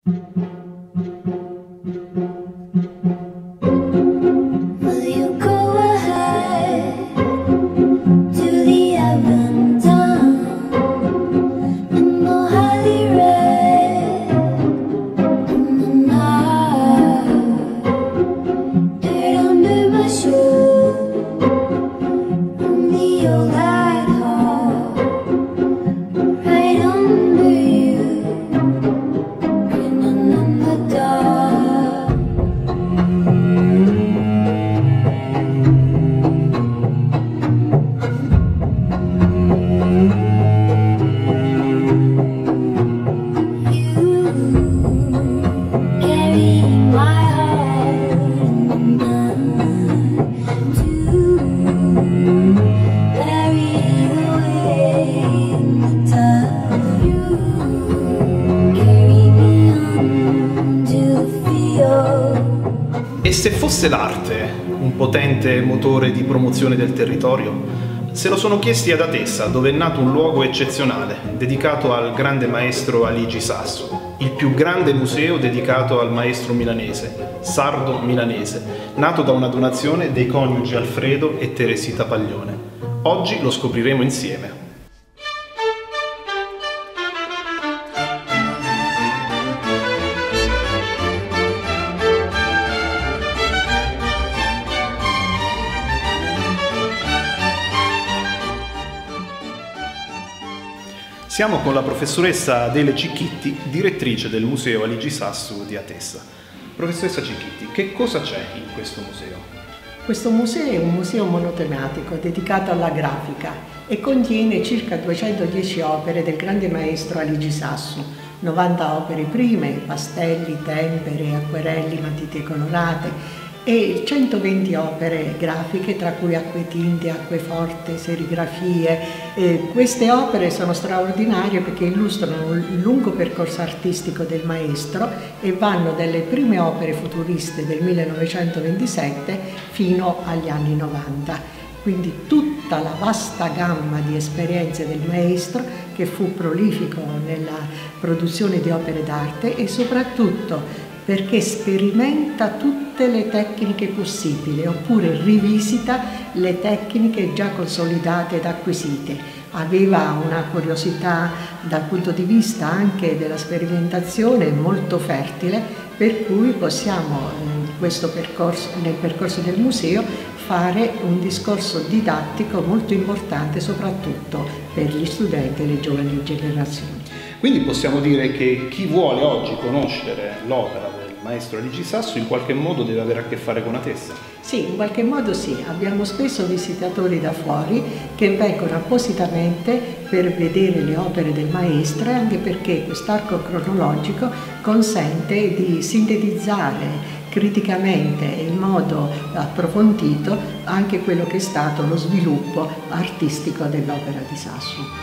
E se fosse l'arte un potente motore di promozione del territorio? Se lo sono chiesti ad Atessa, dove è nato un luogo eccezionale, dedicato al grande maestro Aligi Sasso, il più grande museo dedicato al maestro milanese, sardo-milanese, nato da una donazione dei coniugi Alfredo e Teresita Paglione. Oggi lo scopriremo insieme. Siamo con la professoressa Adele Cicchitti, direttrice del Museo Aligi Sasso di Atessa. Professoressa Cicchitti, che cosa c'è in questo museo? Questo museo è un museo monotematico dedicato alla grafica e contiene circa 210 opere del grande maestro Aligi Sasso, 90 opere prime, pastelli, tempere, acquerelli, matite colorate e 120 opere grafiche, tra cui acquetinte, acqueforte, serigrafie. Queste opere sono straordinarie perché illustrano il lungo percorso artistico del maestro e vanno dalle prime opere futuriste del 1927 fino agli anni 90. Quindi tutta la vasta gamma di esperienze del maestro, che fu prolifico nella produzione di opere d'arte e soprattutto perché sperimenta tutte le tecniche possibili oppure rivisita le tecniche già consolidate ed acquisite. Aveva una curiosità dal punto di vista anche della sperimentazione molto fertile, per cui possiamo nel percorso del museo fare un discorso didattico molto importante soprattutto per gli studenti e le giovani generazioni. Quindi possiamo dire che chi vuole oggi conoscere l'opera del maestro Aligi Sasso in qualche modo deve avere a che fare con Atessa? Sì, in qualche modo sì. Abbiamo spesso visitatori da fuori che vengono appositamente per vedere le opere del maestro, anche perché quest'arco cronologico consente di sintetizzare criticamente e in modo approfondito anche quello che è stato lo sviluppo artistico dell'opera di Sasso.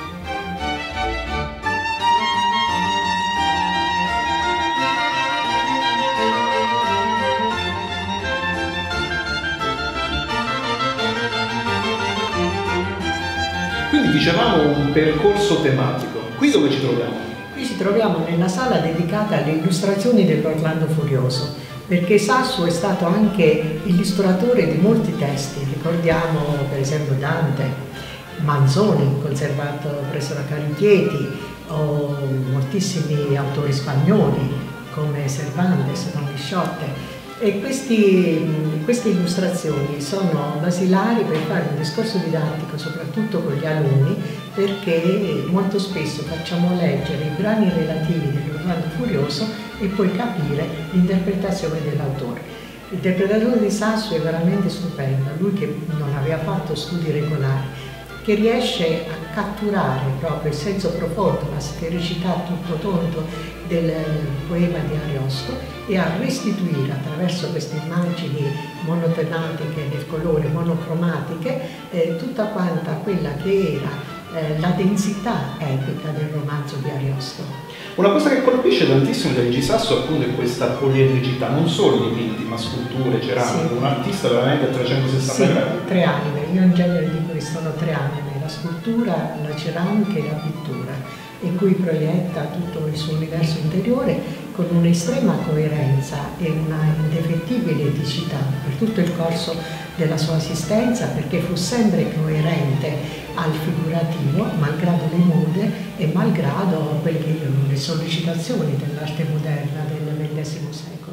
Quindi dicevamo un percorso tematico. Qui dove ci troviamo? Qui ci troviamo nella sala dedicata alle illustrazioni dell'Orlando Furioso, perché Sasso è stato anche illustratore di molti testi. Ricordiamo per esempio Dante, Manzoni, conservato presso la Carichieti, o moltissimi autori spagnoli come Cervantes, Don Quixote. E queste illustrazioni sono basilari per fare un discorso didattico, soprattutto con gli alunni, perché molto spesso facciamo leggere i brani relativi dell'Orlando Furioso e poi capire l'interpretazione dell'autore. L'interpretazione di Sasso è veramente stupenda, lui che non aveva fatto studi regolari, che riesce a catturare proprio il senso profondo, la satiricità a tutto tondo del poema di Ariosto e a restituire attraverso queste immagini monotematiche nel colore, monocromatiche, tutta quanta quella che era la densità epica del romanzo di Ariosto. Una cosa che colpisce tantissimo di Aligi Sasso appunto è questa poliedricità, non solo dipinti ma sculture, ceramiche, sì. Un artista veramente a 360 gradi. Tre anime, io in genere dico che sono tre anime, la scultura, la ceramica e la pittura, in cui proietta tutto il suo universo interiore con un'estrema coerenza e una indefettibile eticità per tutto il corso della sua esistenza, perché fu sempre coerente al figurativo, malgrado le mode e malgrado le sollecitazioni dell'arte moderna del XX secolo.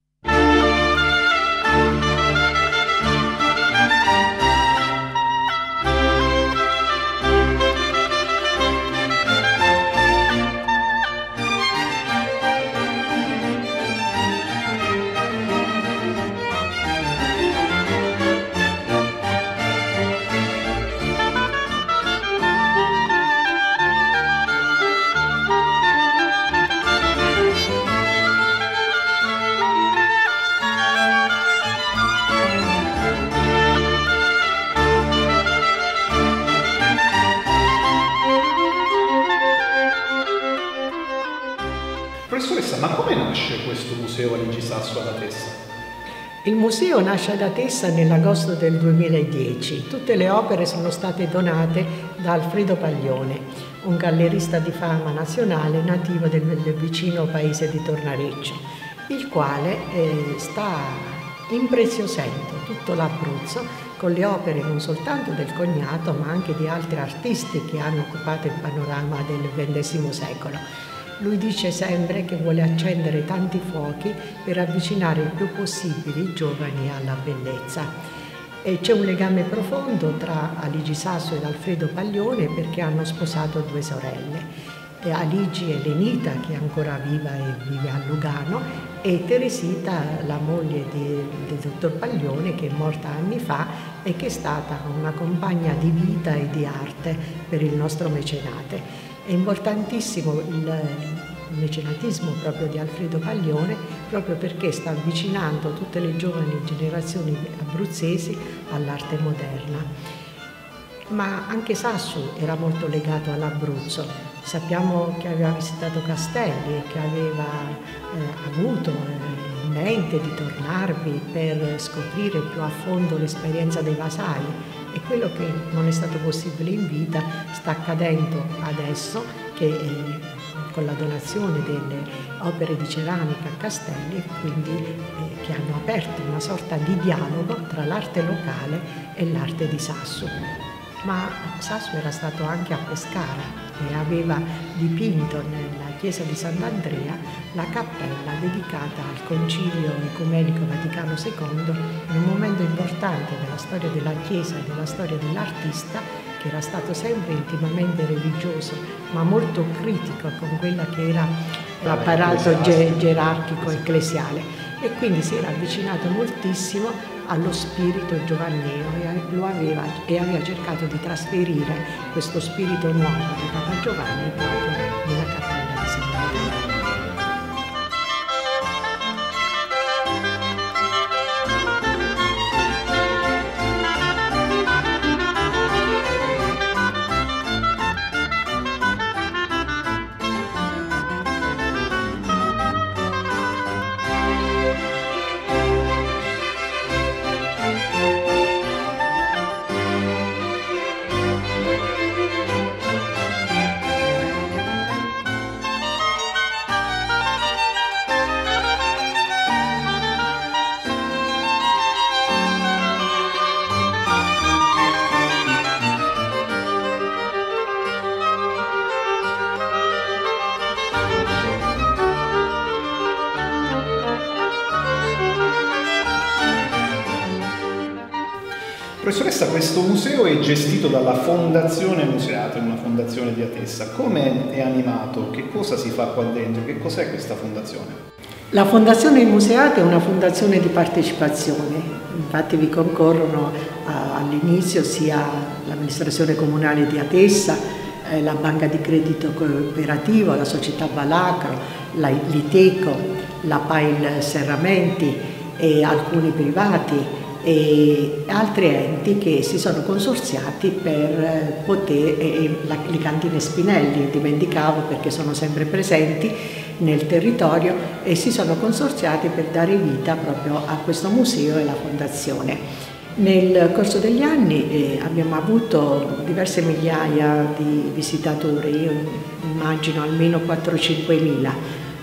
Professoressa, ma come nasce questo museo Aligi Sasso ad Atessa? Il museo nasce ad Atessa nell'agosto del 2010. Tutte le opere sono state donate da Alfredo Paglione, un gallerista di fama nazionale nativo del vicino paese di Tornareccio, il quale sta impreziosendo tutto l'Abruzzo con le opere non soltanto del cognato ma anche di altri artisti che hanno occupato il panorama del XX secolo. Lui dice sempre che vuole accendere tanti fuochi per avvicinare il più possibile i giovani alla bellezza. E c'è un legame profondo tra Aligi Sasso ed Alfredo Paglione perché hanno sposato due sorelle. Aligi è Lenita, che è ancora viva e vive a Lugano, e Teresita, la moglie del dottor Paglione, che è morta anni fa e che è stata una compagna di vita e di arte per il nostro mecenate. È importantissimo il mecenatismo proprio di Alfredo Paglione, proprio perché sta avvicinando tutte le giovani generazioni abruzzesi all'arte moderna. Ma anche Sasso era molto legato all'Abruzzo. Sappiamo che aveva visitato Castelli e che aveva avuto in mente di tornarvi per scoprire più a fondo l'esperienza dei vasai. E quello che non è stato possibile in vita sta accadendo adesso, che con la donazione delle opere di ceramica a Castelli, quindi che hanno aperto una sorta di dialogo tra l'arte locale e l'arte di Sasso. Ma Sasso era stato anche a Pescara e aveva dipinto nella chiesa di Sant'Andrea la cappella dedicata al Concilio Ecumenico Vaticano II, in un momento importante della storia della chiesa e della storia dell'artista, che era stato sempre intimamente religioso ma molto critico con quella che era l'apparato gerarchico ecclesiale, e quindi si era avvicinato moltissimo allo spirito giovanneo e aveva cercato di trasferire questo spirito nuovo di Papa Giovanni proprio nella cappella di Sant'Andrea. Professoressa, questo museo è gestito dalla Fondazione Museate, una fondazione di Atessa. Come è animato? Che cosa si fa qua dentro? Che cos'è questa fondazione? La Fondazione Museate è una fondazione di partecipazione, infatti vi concorrono all'inizio sia l'amministrazione comunale di Atessa, la Banca di Credito Cooperativo, la Società Valacro, l'Iteco, la PAIL Serramenti e alcuni privati e altri enti che si sono consorziati per le cantine Spinelli, dimenticavo perché sono sempre presenti nel territorio, e si sono consorziati per dare vita proprio a questo museo e alla fondazione. Nel corso degli anni abbiamo avuto diverse migliaia di visitatori, io immagino almeno 4-5 mila.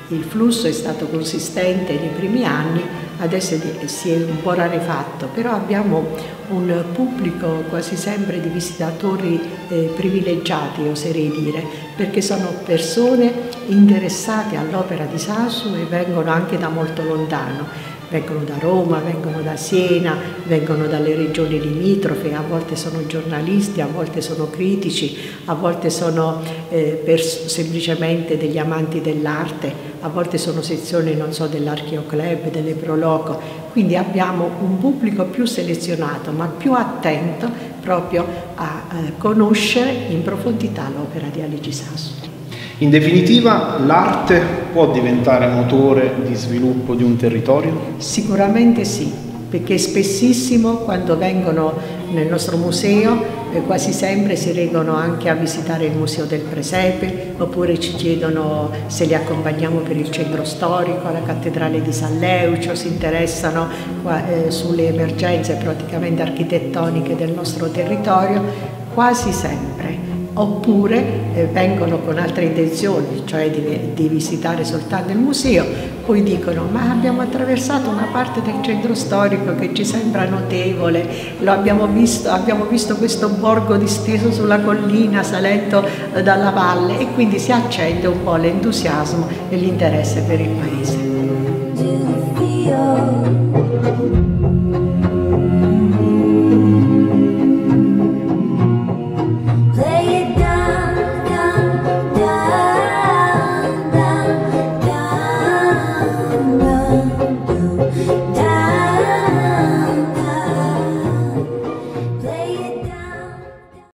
Il flusso è stato consistente nei primi anni, adesso si è un po' rarefatto, però abbiamo un pubblico quasi sempre di visitatori privilegiati, oserei dire, perché sono persone interessate all'opera di Sasso e vengono anche da molto lontano. Vengono da Roma, vengono da Siena, vengono dalle regioni limitrofe, a volte sono giornalisti, a volte sono critici, a volte sono semplicemente degli amanti dell'arte, a volte sono sezioni, non so, dell'Archeoclub, delle Proloco. Quindi abbiamo un pubblico più selezionato, ma più attento proprio a conoscere in profondità l'opera di Aligi Sasso. In definitiva, l'arte può diventare motore di sviluppo di un territorio? Sicuramente sì, perché spessissimo quando vengono nel nostro museo quasi sempre si recano anche a visitare il Museo del Presepe, oppure ci chiedono se li accompagniamo per il centro storico, la cattedrale di San Leucio, si interessano sulle emergenze praticamente architettoniche del nostro territorio, quasi sempre. Oppure vengono con altre intenzioni, cioè di visitare soltanto il museo, poi dicono ma abbiamo attraversato una parte del centro storico che ci sembra notevole, abbiamo visto questo borgo disteso sulla collina salendo dalla valle, e quindi si accende un po' l'entusiasmo e l'interesse per il paese.